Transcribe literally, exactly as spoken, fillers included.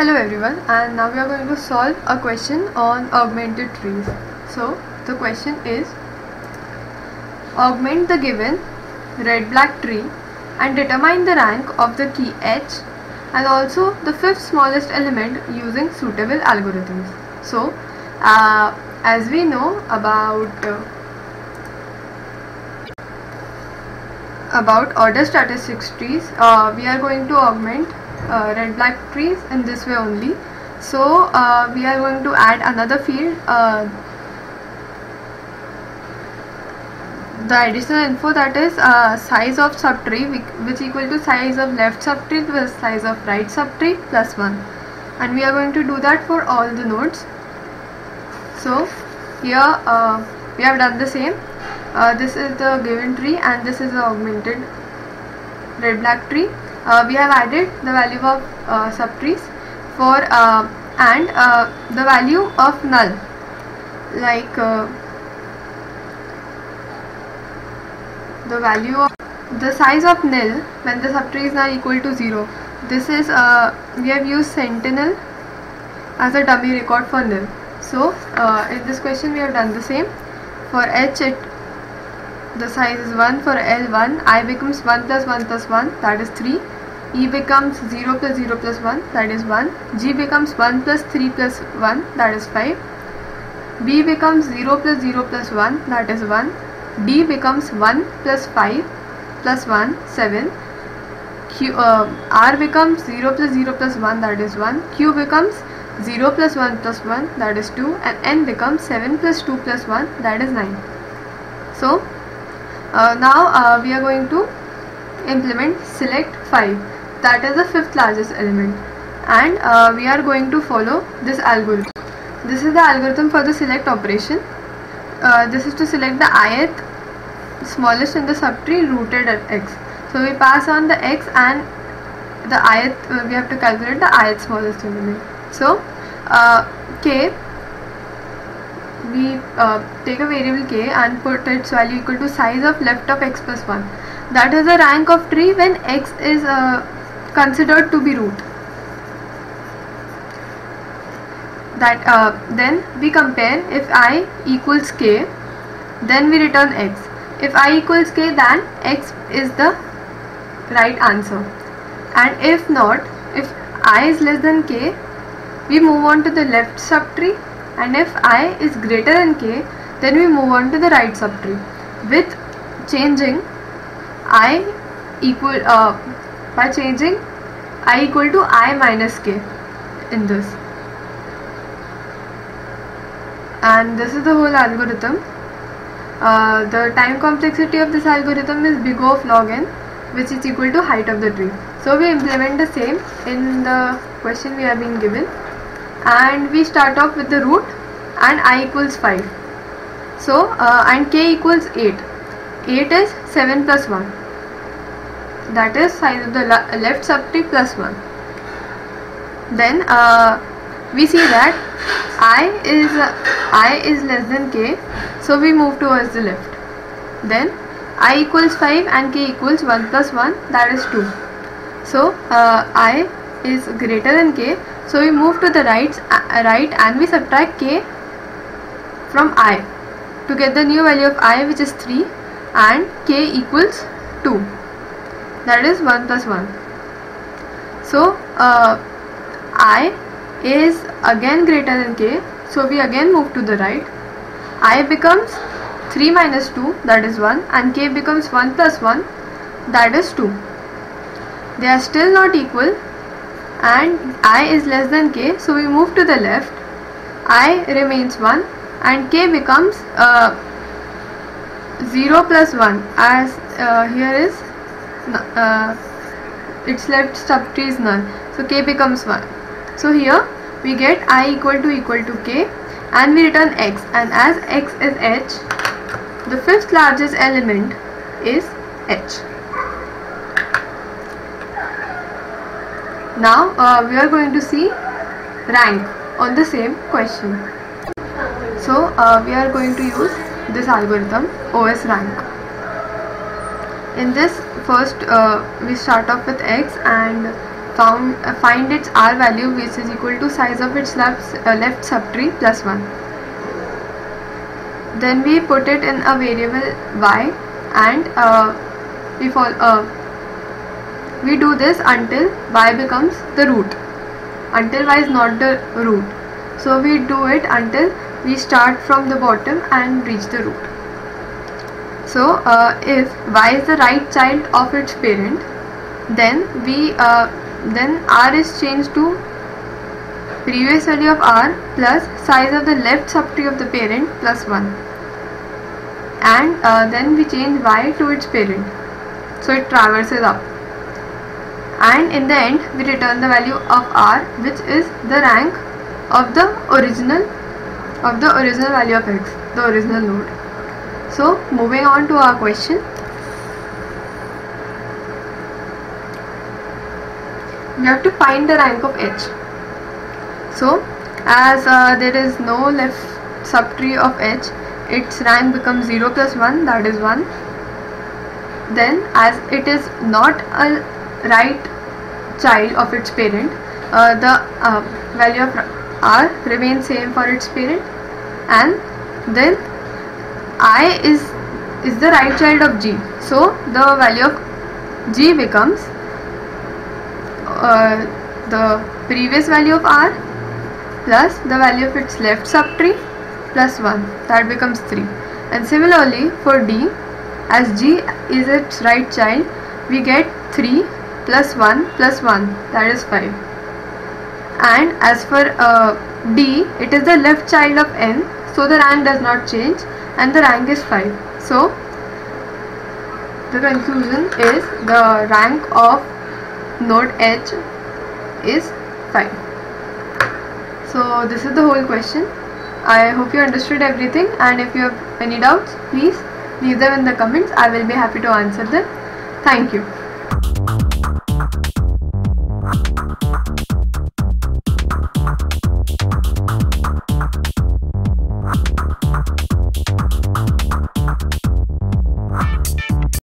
Hello everyone, and now we are going to solve a question on augmented trees. So the question is, augment the given red black tree and determine the rank of the key H and also the fifth smallest element using suitable algorithms. So uh, as we know about uh, about order statistics trees, uh, we are going to augment uh, red black trees in this way only. So uh, we are going to add another field, uh, the additional info, that is uh, size of subtree, which equal to size of left subtree plus size of right subtree plus one, and we are going to do that for all the nodes. So here uh, we have done the same. Uh, this is the given tree and this is the augmented red black tree. Uh, we have added the value of uh, subtrees for uh, and uh, the value of null, like uh, the value of the size of nil when the subtree is now equal to zero. This is uh, we have used Sentinel as a dummy record for nil. So uh, in this question we have done the same. For H, it the size is one. For L, one. I becomes one plus one plus one, that is three. E becomes zero plus zero plus one, that is one. G becomes one plus three plus one, that is five. B becomes zero plus zero plus one, that is one. D becomes one plus five plus one, seven. Q, uh, R becomes zero plus zero plus one, that is one. Q becomes zero plus one plus one, that is two. And N becomes seven plus two plus one, that is nine. So uh, now uh, we are going to implement select five, that is the fifth largest element, and uh, we are going to follow this algorithm. This is the algorithm for the select operation. Uh, this is to select the ith smallest in the subtree rooted at x. So we pass on the x and the ith, uh, we have to calculate the ith smallest element. So uh, k, we uh, take a variable k and put its value equal to size of left of x plus one. That is the rank of tree when x is uh, considered to be root. That uh, then we compare. If I equals k, then we return x. If I equals k, then x is the right answer, and if not, if I is less than k, we move on to the left subtree, and if I is greater than k, then we move on to the right subtree with changing I equal uh, by changing I equal to I minus k in this. And this is the whole algorithm. Uh, the time complexity of this algorithm is big O of log n, which is equal to height of the tree. So we implement the same in the question we have been given, and we start off with the root and I equals five. So uh, and k equals eight. eight is seven plus one, that is size of the left subtree plus one. Then uh, we see that I is uh, I is less than k, so we move towards the left. Then I equals five and k equals one plus one, that is two. So uh, I is greater than k, so we move to the right, uh, right and we subtract k from I to get the new value of I, which is three, and k equals two, that is one plus one. So uh, I is again greater than k, so we again move to the right. I becomes three minus two, that is one, and k becomes one plus one, that is two. They are still not equal, and I is less than k, so we move to the left. I remains one and k becomes uh, zero plus one, as uh, here is uh, its left subtree is null, so k becomes one. So here we get I equal to equal to k, and we return x, and as x is h, the fifth largest element is h. Now uh, we are going to see rank on the same question. So uh, we are going to use this algorithm O S rank. In this, first uh, we start off with x, and found uh, find its R value, which is equal to size of its left, uh, left subtree plus one. Then we put it in a variable y, and uh, we follow, uh, we do this until y becomes the root, until y is not the root. So we do it until we start from the bottom and reach the root. So uh, if y is the right child of its parent, then we uh, then r is changed to previous value of r plus size of the left subtree of the parent plus one, and uh, then we change y to its parent, so it traverses up, and in the end we return the value of r, which is the rank of the original of the original value of x, the original node. So moving on to our question. We have to find the rank of h. So as uh, there is no left subtree of h, its rank becomes zero plus one, that is one. Then as it is not a right child of its parent, uh, the uh, value of r remains same for its parent, and then I is is the right child of g, so the value of g becomes uh, the previous value of r plus the value of its left subtree plus one, that becomes three. And similarly for d, as g is its right child, we get three plus one plus one, that is five. And as for uh, d, it is the left child of n, so the rank does not change and the rank is five. So the conclusion is the rank of node h is five. So this is the whole question. I hope you understood everything, and if you have any doubts, please leave them in the comments. I will be happy to answer them. Thank you.